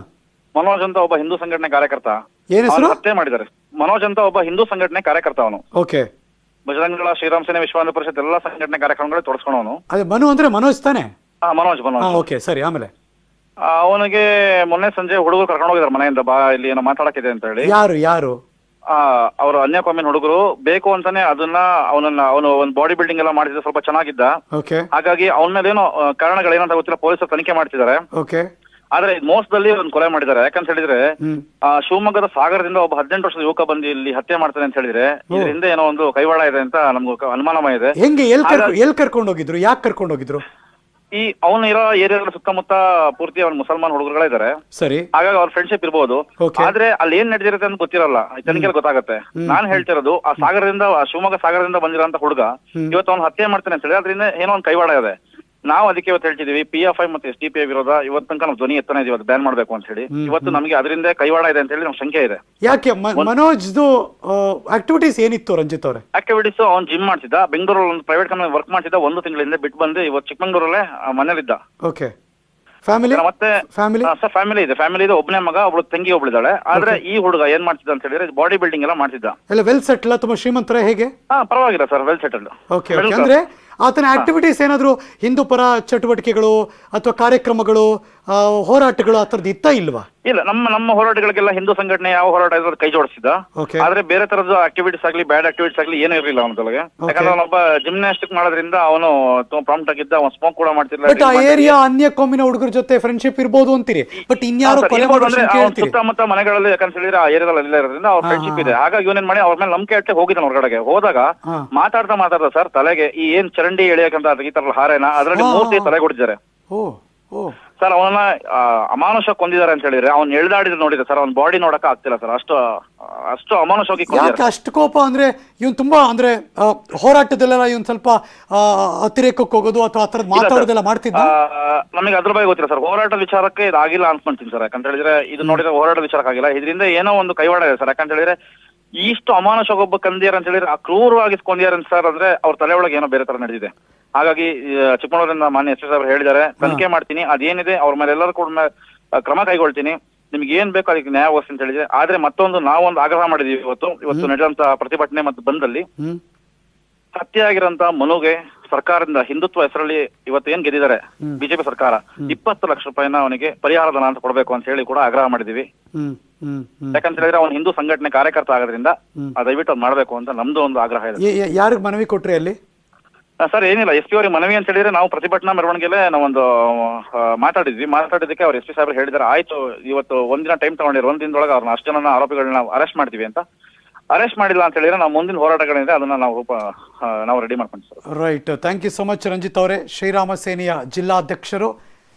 S13: ಮನೋಜ್ ಅಂತ ಒಬ್ಬ ಹಿಂದೂ ಸಂಘಟನೆ ಕಾರ್ಯಕರ್ತ
S1: ಏನ್ ಹೆಸರು?
S13: ಹತ್ಯೆ ಮಾಡಿದ್ದಾರೆ. ಮನೋಜ್ ಅಂತ ಒಬ್ಬ ಹಿಂದೂ ಸಂಘಟನೆ ಕಾರ್ಯಕರ್ತ, ಅವನು
S1: ಓಕೆ
S13: ಬಜರಂಗದಳ, ಶ್ರೀರಾಮ ಸೇನೆ, ವಿಶ್ವ ಹಿಂದೂ ಪರಿಷತ್ ಎಲ್ಲ ಸಂಘಟನೆ ಕಾರ್ಯಕ್ರಮಗಳು ತೊಡಸ್ಕೊಂಡವನು.
S1: ಅದೇ ಮನು ಅಂದ್ರೆ ಮನೋಜ್ ತಾನೆ?
S13: ಹಾ ಮನೋಜ್ ಮನೋಜ್
S1: ಓಕೆ ಸರಿ. ಆಮೇಲೆ
S13: ಅವನಿಗೆ ಮೊನ್ನೆ ಸಂಜೆ ಹುಡುಗರು ಕರ್ಕೊಂಡು ಹೋಗಿದ್ದಾರೆ ಮನೆಯಿಂದ, ಬಾ ಇಲ್ಲಿ ಏನೋ ಮಾತಾಡಕ್ಕಿದೆ ಅಂತ ಹೇಳಿ.
S1: ಯಾರು ಯಾರು?
S13: ಆ ಅವರು ಅನ್ಯಕಾಮಿನ ಹುಡುಗರು ಬೇಕು ಅಂತಾನೆ ಅದನ್ನ ಅವನನ್ನ ಅವನು ಒಂದು ಬಾಡಿ ಬಿಲ್ಡಿಂಗ್ ಎಲ್ಲ ಮಾಡಿದ್ರೆ ಸ್ವಲ್ಪ ಚೆನ್ನಾಗಿದ್ದ.
S1: ಓಕೆ.
S13: ಹಾಗಾಗಿ ಅವನ ಮೇಲೆ ಏನೋ ಕಾರಣಗಳೇನಂತ ಗೊತ್ತಿಲ್ಲ, ಪೊಲೀಸರು ತನಿಖೆ ಮಾಡ್ತಿದ್ದಾರೆ.
S1: ಓಕೆ.
S13: ಆದ್ರೆ ಮೋಸದಲ್ಲಿ ಒಂದು ಕೊಲೆ ಮಾಡಿದ್ದಾರೆ. ಯಾಕಂತ ಹೇಳಿದ್ರೆ ಆ ಶಿವಮೊಗ್ಗದ ಸಾಗರದಿಂದ ಒಬ್ಬ ಹದಿನೆಂಟು ವರ್ಷದ ಯುವಕ ಬಂದು ಇಲ್ಲಿ ಹತ್ಯೆ ಮಾಡ್ತಾನೆ ಅಂತ ಹೇಳಿದ್ರೆ ಇದ್ರ ಹಿಂದೆ ಏನೋ ಒಂದು ಕೈವಾಡ ಇದೆ ಅಂತ ನಮ್ಗೆ ಅನುಮಾನಮಯ ಇದೆ.
S1: ಹೆಂಗೆ, ಎಲ್ ಎಲ್ ಕರ್ಕೊಂಡು ಹೋಗಿದ್ರು, ಯಾಕೆ ಕರ್ಕೊಂಡು ಹೋಗಿದ್ರು?
S13: ಈ ಅವನು ಇರೋ ಏರಿಯಾದ ಸುತ್ತಮುತ್ತ ಪೂರ್ತಿ ಅವ್ನ ಮುಸಲ್ಮಾನ್ ಹುಡುಗರುಗಳೇ ಇದಾರೆ.
S1: ಸರಿ.
S13: ಹಾಗಾಗಿ ಅವ್ರ ಫ್ರೆಂಡ್ಶಿಪ್ ಇರ್ಬೋದು. ಆದ್ರೆ ಅಲ್ಲಿ ಏನ್ ನಡೆದಿರುತ್ತೆ ಅಂತ ಗೊತ್ತಿರಲ್ಲ, ತನಿಖೆಯಲ್ಲಿ ಗೊತ್ತಾಗತ್ತೆ. ನಾನ್ ಹೇಳ್ತಿರೋದು ಆ ಸಾಗರದಿಂದ, ಆ ಶಿವಮೊಗ್ಗ ಸಾಗರದಿಂದ ಬಂದಿರೋಂತ ಹುಡುಗ ಇವತ್ತು ಅವ್ನು ಹತ್ಯೆ ಮಾಡ್ತಾನೆ ಅಂತ ಹೇಳಿ ಅದರಿಂದ ಏನೋ ಒಂದು ಕೈವಾಡ ಇದೆ. ನಾವು ಅದಕ್ಕೆ ಇವತ್ತು ಹೇಳ್ತಿದೀವಿ, ಪಿ ಎಫ್ ಐ ಮತ್ತೆ ಎಸ್ ಡಿ ಪಿ ಐ ವಿರೋಧ ಇವತ್ತು ತನಕ ನಾವು ಧ್ವನಿ ಎತ್ತನೆ ಇದೀವಿ, ಬ್ಯಾನ್ ಮಾಡ್ಬೇಕು ಅಂತ ಹೇಳಿ. ಇವತ್ತು ನಮಗೆ ಅದರಿಂದ ಕೈವಾಡ ಇದೆ ಅಂತ ಹೇಳಿ ನಮ್ಗೆ ಶಂಕೆ ಇದೆ.
S1: ಯಾಕೆ? ಮನೋಜ್ದು ಆಕ್ಟಿವಿಟೀಸ್ ಏನಿತ್ತು ರಂಜಿತ್ ಅವರೇ?
S13: ಆಕ್ಟಿವಿಟೀಸ್ ಅವ್ನು ಜಿಮ್ ಮಾಡ್ತಿದ್ದ, ಬೆಂಗಳೂರಲ್ಲಿ ಒಂದು ಪ್ರೈವೇಟ್ ಕಂಪನಿ ವರ್ಕ್ ಮಾಡ್ತಿದ್ದ, ಒಂದು ತಿಂಗಳಿಂದ ಬಿಟ್ಟು ಬಂದು ಇವತ್ತು ಚಿಕ್ಕಮಂಗ್ಳೂರಲ್ಲೇ ಮನೇಲಿದ್ದ.
S1: ಓಕೆ. ಫ್ಯಾಮಿಲಿ?
S13: ಮತ್ತೆ ಫ್ಯಾಮಿಲಿ ಸರ್ ಫ್ಯಾಮಿಲಿ ಇದೆ, ಫ್ಯಾಮಿಲಿ ಇದೆ. ಒಬ್ಬನೇ ಮಗ, ಒಬ್ಳು ತಂಗಿ ಒಬ್ಳಿದ್ದಾಳೆ. ಆದ್ರೆ ಈ ಹುಡುಗ ಏನ್ ಮಾಡ್ತಿದ್ದ ಅಂತ ಹೇಳಿದ್ರೆ ಬಾಡಿ ಬಿಲ್ಡಿಂಗ್ ಎಲ್ಲ ಮಾಡ್ತಿದ್ದ.
S1: ಎಲ್ಲ ವೆಲ್ ಸೆಟ್ಲ್, ತುಂಬಾ ಶ್ರೀಮಂತರ, ಹೇಗೆ?
S13: ಹಾ ಪರವಾಗಿಲ್ಲ ಸರ್, ವೆಲ್ ಸೆಟಲ್ಡ್.
S1: ಓಕೆ. ಅಂದ್ರೆ ಆತನ ಆಕ್ಟಿವಿಟೀಸ್ ಏನಾದ್ರು ಹಿಂದೂ ಪರ ಚಟುವಟಿಕೆಗಳು ಅಥವಾ ಕಾರ್ಯಕ್ರಮಗಳು, ಹೋರಾಟಗಳು ಆ ಥರದ್ದು ಇತ್ತ ಇಲ್ವಾ?
S13: ಇಲ್ಲ, ನಮ್ಮ ನಮ್ಮ ಹೋರಾಟಗಳಿಗೆಲ್ಲ ಹಿಂದೂ ಸಂಘಟನೆ ಯಾವ ಹೋರಾಟ ಇದ್ರು ಕೈ ಜೋಡಿಸಿದ. ಆದ್ರೆ ಬೇರೆ ತರದ ಆಕ್ಟಿವಿಟೀಸ್ ಆಗಲಿ, ಬ್ಯಾಡ್ ಆಕ್ಟಿವಿಟೀಸ್ ಆಗಲಿ ಏನೂ ಇರಲಿಲ್ಲ ಅವನದೊಳಗೆ. ಯಾಕಂದ್ರೆ ಅವನೊಬ್ಬ ಜಿಮ್ನಾಸ್ಟಿಕ್ ಮಾಡೋದ್ರಿಂದ ಅವನು ಪ್ರಾಂಪ್ಟ್ ಆಗಿದ್ದ, ಅವನು ಸ್ಮೋಕ್ ಕೂಡ ಮಾಡ್ತಿಲ್ಲ.
S1: ಬಟ್ ಆ ಏರಿಯಾ ಅನ್ಯ ಕೋಮಿನ ಹುಡುಗರ ಜೊತೆ ಫ್ರೆಂಡ್ಶಿಪ್ ಇರ್ಬೋದು ಅಂತೀರಿ, ಬಟ್ ಇನ್ಯಾರು
S13: ಸುತ್ತಮುತ್ತ ಮನೆಗಳಲ್ಲಿ ಯಾಕಂತ ಹೇಳಿದ್ರೆ ಆ ಏರಿಯಾದಲ್ಲಿ ಎಲ್ಲ ಇರೋದ್ರಿಂದ ಅವ್ರ ಫ್ರೆಂಡ್ಶಿಪ್ ಇದೆ. ಹಾಗಾಗಿ ಇವನೇನ್ ಮಾಡಿ ಅವ್ರ ಮೇಲೆ ನಂಬಿಕೆ ಅಟ್ಟೆ ಹೋಗಿದ್ದಾನೆ ಹೊರಗಡೆಗೆ. ಹೋದಾಗ ಮಾತಾಡ್ತಾ ಮಾತಾಡ್ತಾ ಸರ್ ತಲೆಗೆ ಈ ಏನ್ ಚರಂಡಿ ಎಳೆಯಕಂತ ಈ ತರ ಹಾರೇನ ಅದರಲ್ಲಿ ಮೂರ್ತಿ ತಲೆ ಕೊಟ್ಟಿದ್ದಾರೆ ಸರ್. ಅವನನ್ನ ಅಮಾನುಷ ಕೊಂದಿದ್ದಾರೆ ಅಂತ ಹೇಳಿದ್ರೆ ಅವ್ನು ಎಳ್ದಾಡಿದ್ರೆ ನೋಡಿದ್ರೆ ಸರ್, ಅವ್ನ ಬಾಡಿ ನೋಡಕ್ ಆಗ್ತಿಲ್ಲ ಸರ್, ಅಷ್ಟು ಅಷ್ಟು ಅಮಾನುಷವಾಗಿ ಕೊಂದಿದ್ದಾರೆ.
S1: ಅಷ್ಟು ಕೋಪ ಅಂದ್ರೆ ಇವನ್ ತುಂಬಾ ಅಂದ್ರೆ ಹೋರಾಟದಲ್ಲೆಲ್ಲ ಇವನ್ ಸ್ವಲ್ಪ ಅತಿರೇಕಕ್ಕೆ ಹೋಗೋದು ಅಥವಾ ಆ ತರದ್ ಮಾತಾಡೋದೆಲ್ಲ ಮಾಡ್ತಿದ್ದ.
S13: ನಮಗೆ ಅದ್ರ ಬಗ್ಗೆ ಗೊತ್ತಿಲ್ಲ ಸರ್, ಹೋರಾಟದ ವಿಚಾರಕ್ಕೆ ಇದಾಗಿಲ್ಲ ಅನ್ಕೊಂತೀನಿ ಸರ್. ಯಾಕಂತ ಹೇಳಿದ್ರೆ ಇದು ನೋಡಿದ್ರೆ ಹೋರಾಟದ ವಿಚಾರಕ್ಕೆ ಆಗಿಲ್ಲ, ಇದರಿಂದ ಏನೋ ಒಂದು ಕೈವಾಡ ಇದೆ ಸರ್. ಯಾಕಂತ ಹೇಳಿದ್ರೆ ಇಷ್ಟು ಅಮಾನುಷ ಒಬ್ಬ ಕಂದಿಯಾರ ಅಂತ ಹೇಳಿದ್ರೆ ಕ್ರೂರವಾಗಿ ಕೊಂದಿಯಾರ ಸರ್, ಅಂದ್ರೆ ಅವ್ರ ತಲೆ ಒಳಗೆ ಏನೋ ಬೇರೆ ತರ ನಡೆದಿದೆ. ಹಾಗಾಗಿ ಚಿಕ್ಕಮಗಳೂರಿಂದ ಮಾನ್ಯ ಎಸ್ ಎಸ್ ಅವರು ಹೇಳಿದ್ದಾರೆ, ತನಿಖೆ ಮಾಡ್ತೀನಿ, ಅದೇನಿದೆ ಅವ್ರ ಮೇಲೆ ಎಲ್ಲರೂ ಕೂಡ ಕ್ರಮ ಕೈಗೊಳ್ತೀನಿ, ನಿಮ್ಗೆ ಏನ್ ಬೇಕು ಅದಕ್ಕೆ ನ್ಯಾಯ ಒದಗಿಸಿ ಅಂತ ಹೇಳಿದ್ರೆ. ಆದ್ರೆ ಮತ್ತೊಂದು ನಾವೊಂದು ಆಗ್ರಹ ಮಾಡಿದೀವಿ ಇವತ್ತು ಇವತ್ತು ನಡೆದಂತ ಪ್ರತಿಭಟನೆ ಮತ್ತು ಬಂದಲ್ಲಿ ಹತ್ಯೆ ಆಗಿರೋಂತ ಮನುಗೆ ಸರ್ಕಾರದಿಂದ ಹಿಂದುತ್ವ ಹೆಸರಲ್ಲಿ ಇವತ್ತು ಏನ್ ಗೆದ್ದಿದ್ದಾರೆ ಬಿಜೆಪಿ ಸರ್ಕಾರ, ಇಪ್ಪತ್ತು ಲಕ್ಷ ರೂಪಾಯಿನ ಅವನಿಗೆ ಪರಿಹಾರ ಧನ ಅಂತ ಕೊಡ್ಬೇಕು ಅಂತ ಹೇಳಿ ಕೂಡ ಆಗ್ರಹ ಮಾಡಿದೀವಿ. ಯಾಕಂತ ಹೇಳಿದ್ರೆ ಅವ್ನು ಹಿಂದೂ ಸಂಘಟನೆ ಕಾರ್ಯಕರ್ತ ಆಗೋದ್ರಿಂದ ದಯವಿಟ್ಟು ಅದ್ ಮಾಡ್ಬೇಕು ಅಂತ ನಮ್ದು ಒಂದು ಆಗ್ರಹ ಇದೆ.
S1: ಯಾರಿಗೆ ಮನವಿ ಕೊಟ್ರಿ ಅಲ್ಲಿ?
S13: ಸರ್ ಏನಿಲ್ಲ, ಎಸ್ ಪಿ ಅವ್ರಿಗೆ ಮನವಿ ಅಂತ ಹೇಳಿದ್ರೆ ನಾವು ಪ್ರತಿಭಟನಾ ಮೆರವಣಿಗೆಲೆ ನಾವೊಂದು ಮಾತಾಡಿದ್ವಿ. ಮಾತಾಡಿದಕ್ಕೆ ಅವ್ರು ಎಸ್ ಪಿ ಸಾಹೇಬ್ರು ಹೇಳಿದಾರೆ, ಆಯ್ತು ಇವತ್ತು ಒಂದಿನ ಟೈಮ್ ತಗೊಂಡಿರೋ, ಒಂದ್ ದಿನದೊಳಗೆ ಅವ್ರನ್ನ ಅಷ್ಟು ಜನ ಆರೋಪಿಗಳನ್ನ ಅರೆಸ್ಟ್ ಮಾಡ್ತೀವಿ ಅಂತ. ಅರೆಸ್ಟ್ ಮಾಡಿಲ್ಲ ಅಂತ ಹೇಳಿದ್ರೆ ನಾವು ಮುಂದಿನ ಹೋರಾಟಗಳಿದೆ ಅದನ್ನ ನಾವು ರೂಪ ನಾವು ರೆಡಿ ಮಾಡ್ಕೊಂತೀವಿ ಸರ್.
S1: Right, thank you so much Ranjit ಅವರೇ, ಶ್ರೀರಾಮ ಸೇನೆಯ ಜಿಲ್ಲಾಧ್ಯಕ್ಷರು.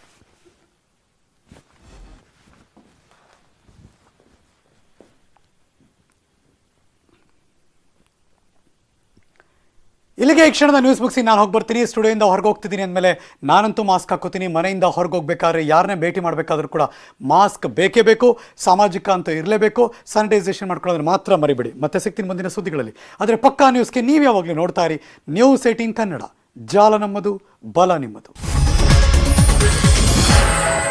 S1: ಇಲ್ಲಿಗೆ ಈ ಕ್ಷಣದ ನ್ಯೂಸ್ ಮುಗಿಸಿ ನಾನು ಹೋಗಿ ಬರ್ತೀನಿ, ಸ್ಟುಡಿಯೋಯಿಂದ ಹೊರಗೆ ಹೋಗ್ತಿದ್ದೀನಿ ಅಂದಮೇಲೆ ನಾನಂತೂ ಮಾಸ್ಕ್ ಹಾಕೋತೀನಿ. ಮನೆಯಿಂದ ಹೊರಗೆ ಹೋಗ್ಬೇಕಾದ್ರೆ ಯಾರನ್ನೇ ಭೇಟಿ ಮಾಡಬೇಕಾದ್ರೂ ಕೂಡ ಮಾಸ್ಕ್ ಬೇಕೇ ಬೇಕು, ಸಾಮಾಜಿಕ ಅಂತ ಇರಲೇಬೇಕು, ಸ್ಯಾನಿಟೈಸೇಷನ್ ಮಾಡ್ಕೊಳ್ಳೋದ್ರೆ ಮಾತ್ರ ಮರಿಬೇಡಿ. ಮತ್ತೆ ಸಿಗ್ತೀನಿ ಮುಂದಿನ ಸುದ್ದಿಗಳಲ್ಲಿ. ಆದರೆ ಪಕ್ಕಾ ನ್ಯೂಸ್ಗೆ ನೀವು ಯಾವಾಗಲೂ ನೋಡ್ತಾ ಇರಿ ನ್ಯೂಸ್ ಏಟೀನ್ ಕನ್ನಡ. ಜಾಲ ನಮ್ಮದು, ಬಲ ನಿಮ್ಮದು.